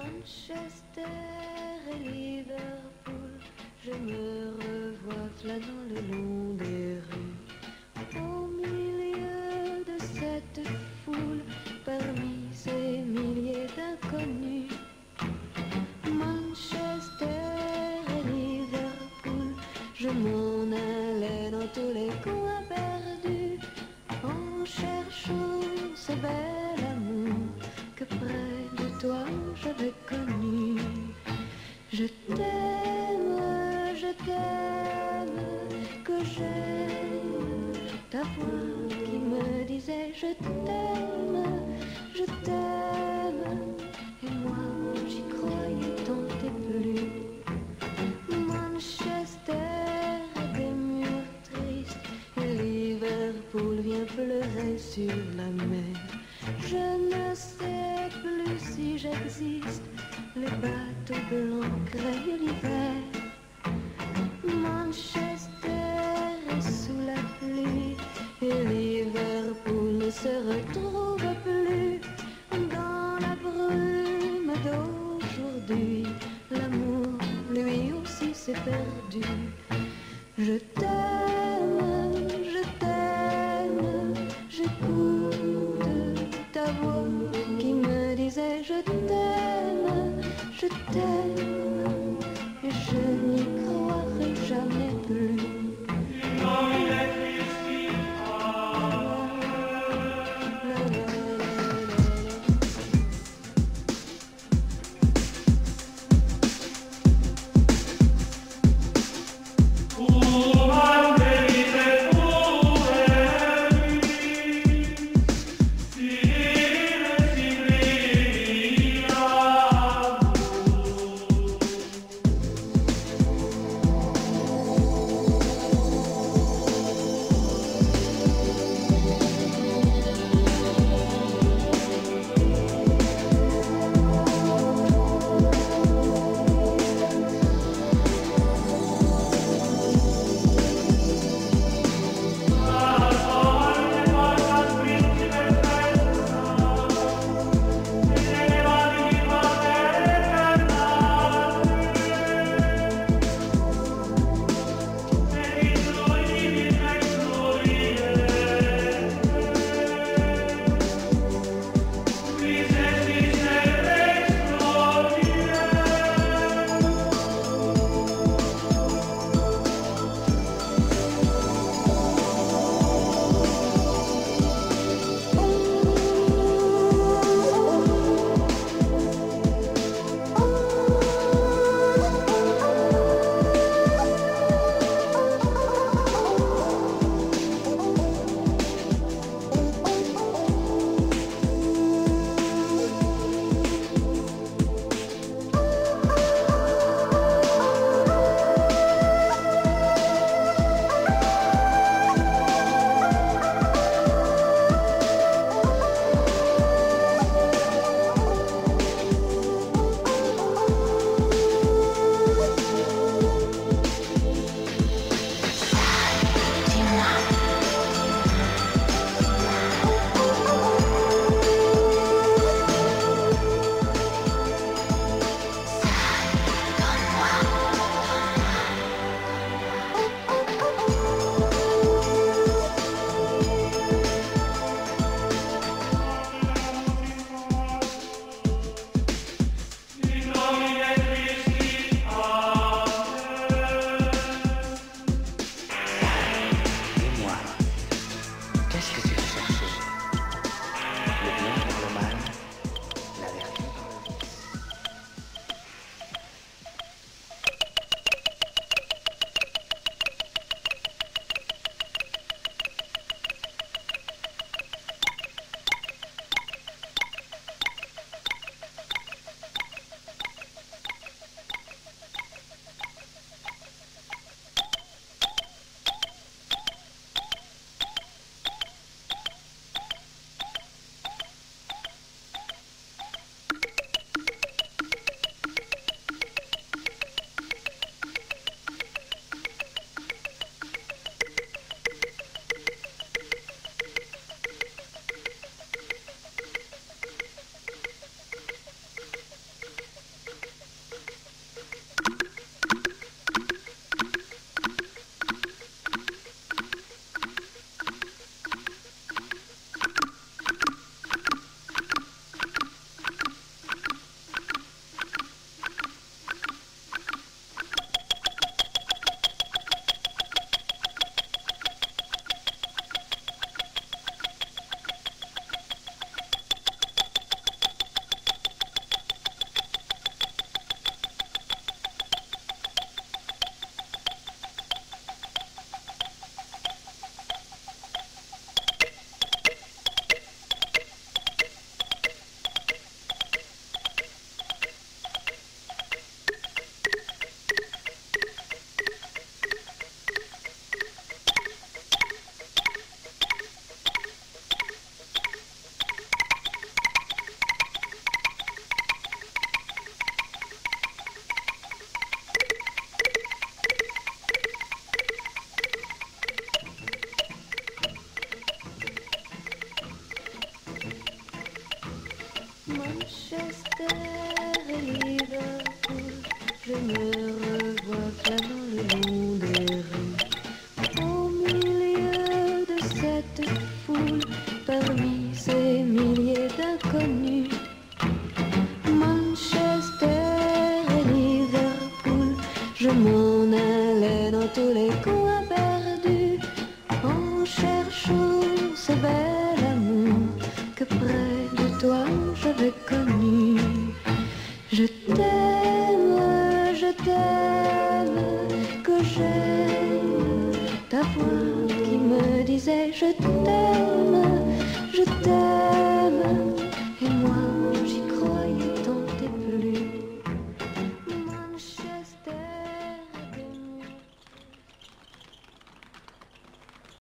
Manchester et Liverpool, je me revois flânant le long des rues. Au milieu de cette foule, parmi ces milliers d'inconnus, Manchester et Liverpool, je m'en allais dans tous les coins perdus, en cherchant ce bel amour que près de toi j'avais connu. Je t'aime, que j'aime ta voix qui me disait je t'aime, et moi j'y croyais tant et plus. Manchester a des murs tristes et Liverpool vient pleurer sur la mer. Je ne sais plus si j'existe, les bateaux blancs craignent l'hiver. Manchester est sous la pluie et Liverpool ne se retrouve plus. Dans la brume d'aujourd'hui, l'amour lui aussi s'est perdu. Je t'aime, j'écoute ta voix qui me disait je t'aime, et je n'y croirai jamais plus. Manchester et Liverpool, je me revois flânant le long des rues. Au milieu de cette foule, parmi ces milliers d'inconnus, Manchester et Liverpool, je m'en allais dans tous les coins perdus, en cherchant ce bel amour que près de toi j'avais connu. Je t'aime, que j'aime ta voix qui me disait je t'aime.